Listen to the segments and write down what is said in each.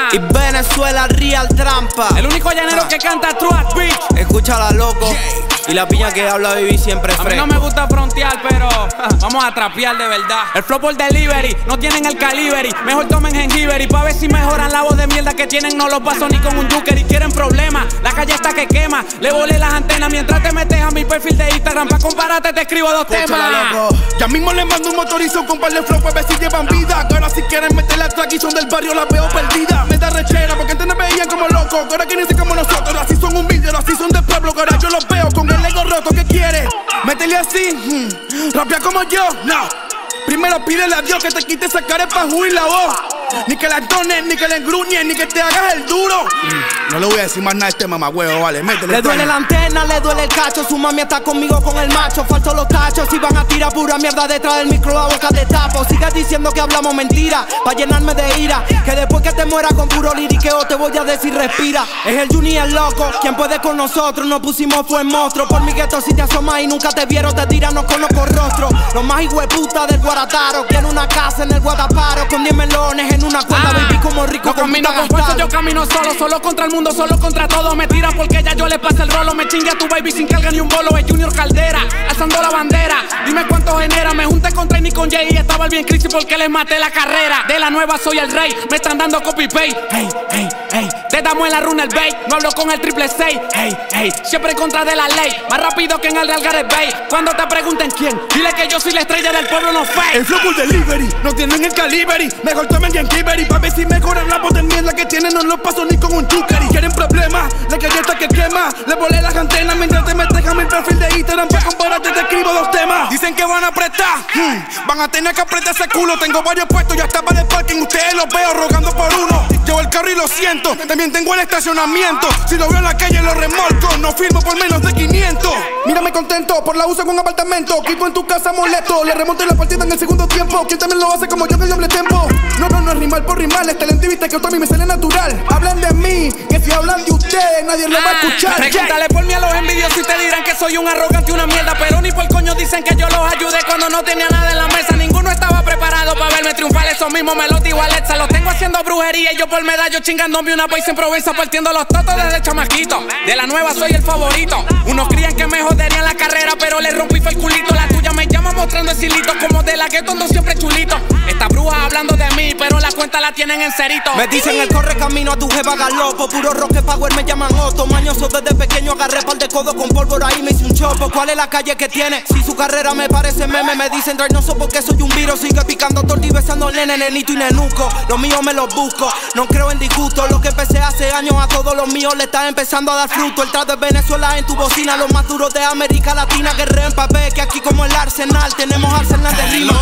Y Venezuela real trampa. El único llanero que canta Truck Beach. Escúchala, loco. Y la piña que habla baby siempre fresco. A mí no me gusta frontear, pero vamos a trapear de verdad. El flow por delivery, no tienen el calibre. Mejor tomen jengibre y pa' ver si mejoran la voz de mierda que tienen. No lo paso ni con un yuker y quieren problemas. La calle está que quema, le volé las antenas mientras te metes a mi perfil de Instagram. Pa' compararte te escribo dos temas. Loco. Ya mismo le mando un motorizo con par de flow pa' ver si llevan vida. Ahora si quieren meter la track y son del barrio la veo perdida. Me da rechera porque antes nos veían como locos. Ahora quieren ser como nosotros, así son humildes, así son del pueblo. Ahora yo los veo con el ego roto. ¿Qué quieres? Métele así, rapea como yo, no. Primero pídele a Dios que te quite esa cara pa' juir la voz. Ni que la entones, ni que la engruñes, ni que te hagas el duro. No le voy a decir más nada a este mamagüevo, vale, métele. Le duele la antena, le duele el cacho. Su mami está conmigo con el macho. Falso los tachos y van a tirar pura mierda detrás del micro a boca de tapo. Sigas diciendo que hablamos mentira pa' llenarme de ira. Que después que te mueras con puro liriqueo te voy a decir respira. Es el Junior loco, quien puede con nosotros. Nos pusimos fue el monstruo. Por mi gueto si te asomas y nunca te vieron te tiran, no conozco rostro. Los más hijueputas del Guarataro. Tiene una casa en el Guadaparo con 10 melones en una cuenta, baby, como rico. No camino con fuerza, yo camino solo contra el mundo, solo contra todo. Me tiran porque ya yo le pasé el rolo. Me chingue a tu baby sin carga ni un bolo. Es Junior Caldera, alzando la bandera. Dime cuánto genera, me junté con Trey ni con Jay. Estaba el bien crisis porque les maté la carrera. De la nueva soy el rey, me están dando copy paste. Hey, hey, hey, te damos en la runa el bay. No hablo con el 666. Hey, hey, siempre en contra de la ley. Más rápido que en el Real Gareth Bay. Cuando te pregunten quién, dile que yo soy la estrella del pueblo, no fake. El flow por delivery, no tienen el calibre. Mejor tomen jengibre pa' ver si mejoran la voz de mierda que tienen. No lo paso ni con un yuker y quieren problemas. La calle está que quema, le volé las antenas mientras te metes a mi perfil de Instagram. Pa' compararte te escribo dos temas. Dicen que van a apretar, van a tener que apretar ese culo. Tengo varios puestos, ya estaba en el parking. Ustedes los veo rogando por uno. Llevo el carro y lo siento, también tengo el estacionamiento. Si lo veo en la calle lo remolco, no firmo por menos de 500. Mírame contento, por la uso con un apartamento. Quito en tu casa molesto, le remonté la partida en el segundo tiempo. ¿Quién también lo hace como yo que yo doble tempo? No es rimar por rimar, es talento y viste que a mí me sale natural. Hablan de mí, que si hablan de ustedes nadie lo va a escuchar. Pregúntale por mí a los envidiosos y te dirán que soy un arrogante y una mierda. Pero ni por coño dicen que yo los ayudé cuando no tenía nada en la mesa. Ninguno estaba preparado para verme triunfar. Esos mismos Melotti o Alexa los tengo haciendo brujería y yo por medallo chingándome una paisa en Provenza partiendo los totos desde chamaquito. De la nueva soy el favorito. Unos crían que me joderían la carrera pero le rompí fue el culito. La tuya me llama mostrando el silito como de la gueto ando siempre chulito. Esta bruja hablando de mí pero la cuenta la tienen en cerito. Me dicen el corre camino a tu jeva galopo. Puro rock power me llaman Otto. Mañoso desde pequeño agarré par de codo con pólvora y me hice un chopo. ¿Cuál es la calle que tiene? Si su carrera me parece meme. Me dicen trainoso porque soy un virus. Sigue picando torti y besando nene, nenito y nenuco. Lo mío me los busco, no creo en disgusto. Lo que empecé hace años a todos los míos le está empezando a dar fruto. El trap de Venezuela en tu bocina. Los más duros de América Latina guerrean pa' ver que aquí como el Arsenal tenemos arsenal de rima.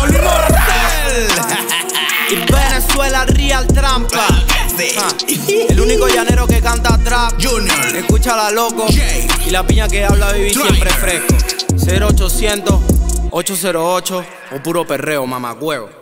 Y Venezuela real trampa. El único llanero que canta trap. Junior. Escúchala, loco. Y la piña que habla baby siempre fresco. 0800 808 o puro perreo, mamagüevo.